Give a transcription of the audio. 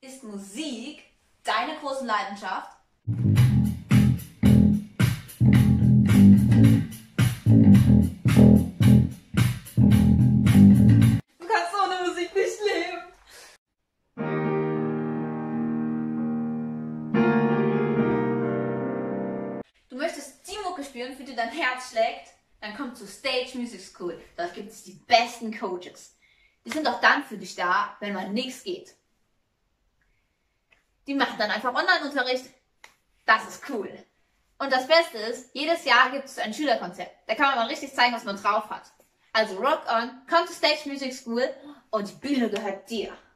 Ist Musik deine große Leidenschaft? Du kannst ohne Musik nicht leben. Du möchtest die Mucke spielen, für die dein Herz schlägt? Dann komm zur Stage Music School. Dort gibt es die besten Coaches. Die sind auch dann für dich da, wenn mal nichts geht. Die machen dann einfach Online-Unterricht. Das ist cool. Und das Beste ist, jedes Jahr gibt es ein Schülerkonzert. Da kann man mal richtig zeigen, was man drauf hat. Also rock on, komm zur Stage Music School und die Bühne gehört dir.